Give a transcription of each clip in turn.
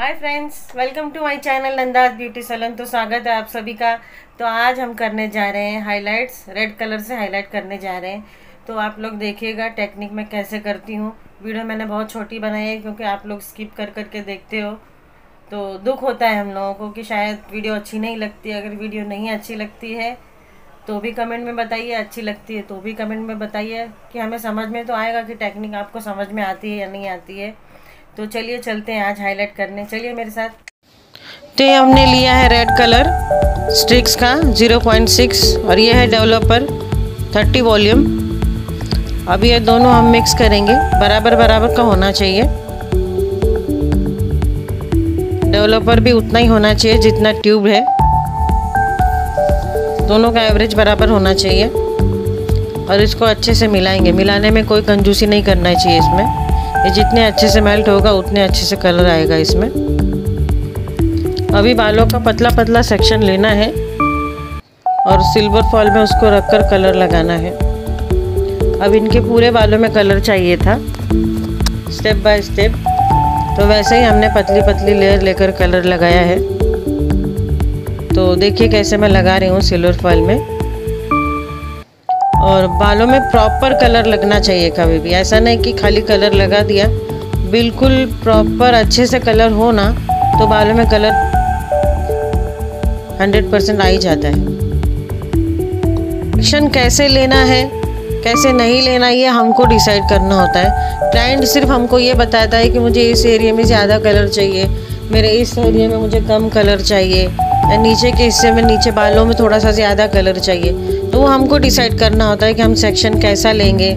Hi friends, welcome to my channel Nanda's beauty salon. तो स्वागत है आप सभी का। तो आज हम करने जा रहे हैं हाइलाइट्स, रेड कलर से हाईलाइट करने जा रहे हैं। तो आप लोग देखिएगा टेक्निक मैं कैसे करती हूँ। वीडियो मैंने बहुत छोटी बनाई है क्योंकि आप लोग स्किप कर करके देखते हो तो दुख होता है हम लोगों को कि शायद वीडियो अच्छी नहीं लगती। अगर वीडियो नहीं अच्छी लगती है तो भी कमेंट में बताइए, अच्छी लगती है तो भी कमेंट में बताइए कि हमें समझ में तो आएगा कि टेक्निक आपको समझ में आती है या नहीं आती है। तो चलिए चलते हैं आज हाईलाइट करने, चलिए मेरे साथ। तो ये हमने लिया है रेड कलर स्ट्रिक्स का 0.6 और ये है डेवलपर 30 वॉल्यूम। अब ये दोनों हम मिक्स करेंगे, बराबर बराबर का होना चाहिए। डेवलपर भी उतना ही होना चाहिए जितना ट्यूब है, दोनों का एवरेज बराबर होना चाहिए। और इसको अच्छे से मिलाएंगे। मिलाने में कोई कंजूसी नहीं करना चाहिए इसमें। ये जितने अच्छे से मेल्ट होगा उतने अच्छे से कलर आएगा इसमें। अभी बालों का पतला पतला सेक्शन लेना है और सिल्वर फॉल में उसको रखकर कलर लगाना है। अब इनके पूरे बालों में कलर चाहिए था स्टेप बाय स्टेप, तो वैसे ही हमने पतली पतली लेयर लेकर कलर लगाया है। तो देखिए कैसे मैं लगा रही हूँ सिल्वर फॉल में। और बालों में प्रॉपर कलर लगना चाहिए कभी भी, ऐसा नहीं कि खाली कलर लगा दिया। बिल्कुल प्रॉपर अच्छे से कलर हो ना तो बालों में कलर 100% आ ही जाता है। एक्शन कैसे लेना है कैसे नहीं लेना ये हमको डिसाइड करना होता है। क्लाइंट सिर्फ हमको ये बताता है कि मुझे इस एरिया में ज़्यादा कलर चाहिए, मेरे इस एरिया में मुझे कम कलर चाहिए, या नीचे के हिस्से में नीचे बालों में थोड़ा सा ज़्यादा कलर चाहिए। तो वो हमको डिसाइड करना होता है कि हम सेक्शन कैसा लेंगे,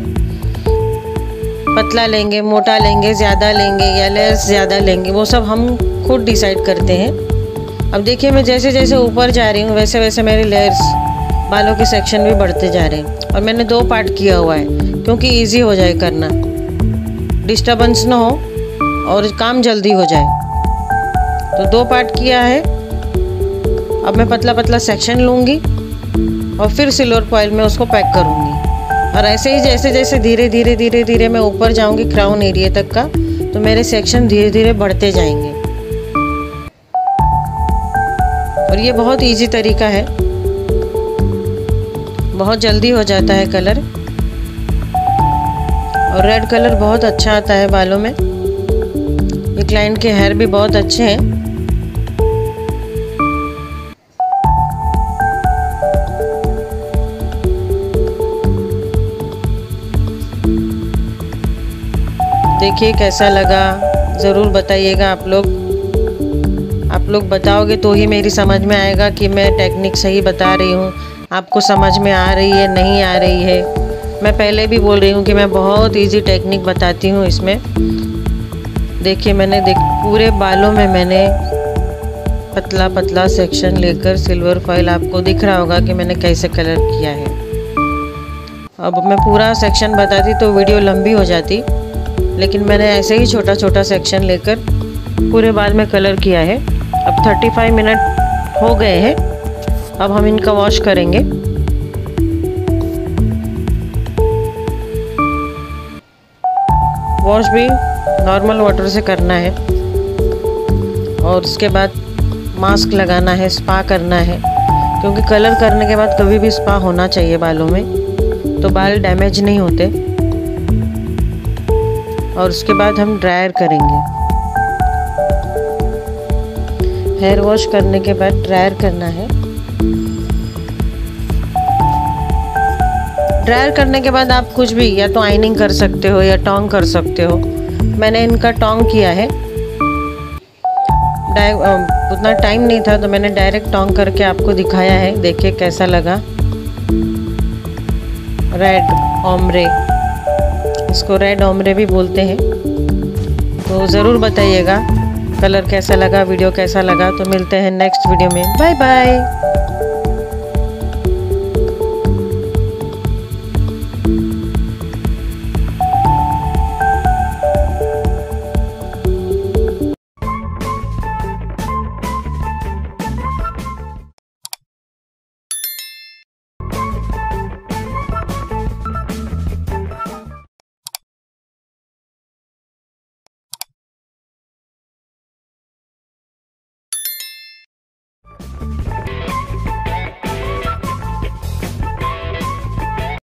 पतला लेंगे, मोटा लेंगे, ज़्यादा लेंगे या लेयर्स ज़्यादा लेंगे, वो सब हम खुद डिसाइड करते हैं। अब देखिए मैं जैसे जैसे ऊपर जा रही हूँ वैसे वैसे मेरे लेयर्स बालों के सेक्शन भी बढ़ते जा रहे हैं। और मैंने 2 पार्ट किया हुआ है क्योंकि ईजी हो जाए करना, डिस्टर्बेंस ना हो और काम जल्दी हो जाए। तो 2 पार्ट किया है। अब मैं पतला पतला सेक्शन लूँगी और फिर सिल्वर फॉइल में उसको पैक करूँगी। और ऐसे ही जैसे जैसे धीरे धीरे धीरे धीरे मैं ऊपर जाऊँगी क्राउन एरिया तक का, तो मेरे सेक्शन धीरे धीरे बढ़ते जाएंगे। और ये बहुत इजी तरीका है, बहुत जल्दी हो जाता है कलर। और रेड कलर बहुत अच्छा आता है बालों में। ये क्लाइंट के हेयर भी बहुत अच्छे हैं। देखिए कैसा लगा ज़रूर बताइएगा आप लोग बताओगे तो ही मेरी समझ में आएगा कि मैं टेक्निक सही बता रही हूँ, आपको समझ में आ रही है नहीं आ रही है। मैं पहले भी बोल रही हूँ कि मैं बहुत इजी टेक्निक बताती हूँ इसमें। देखिए मैंने पूरे बालों में मैंने पतला पतला सेक्शन लेकर सिल्वर फॉइल, आपको दिख रहा होगा कि मैंने कैसे कलर किया है। अब मैं पूरा सेक्शन बताती तो वीडियो लंबी हो जाती, लेकिन मैंने ऐसे ही छोटा छोटा सेक्शन लेकर पूरे बाल में कलर किया है। अब 35 मिनट हो गए हैं। अब हम इनका वॉश करेंगे। वॉश भी नॉर्मल वाटर से करना है और उसके बाद मास्क लगाना है, स्पा करना है, क्योंकि कलर करने के बाद कभी भी स्पा होना चाहिए बालों में, तो बाल डैमेज नहीं होते। और उसके बाद हम ड्रायर करेंगे। हेयर वॉश करने के बाद ड्रायर करना है। ड्रायर करने के बाद आप कुछ भी या तो आइनिंग कर सकते हो या टोंग कर सकते हो। मैंने इनका टोंग किया है, उतना टाइम नहीं था तो मैंने डायरेक्ट टोंग करके आपको दिखाया है। देखिए कैसा लगा। रेड ओम्ब्रे, इसको रेड ओम्ब्रे भी बोलते हैं। तो ज़रूर बताइएगा कलर कैसा लगा, वीडियो कैसा लगा। तो मिलते हैं नेक्स्ट वीडियो में। Bye bye.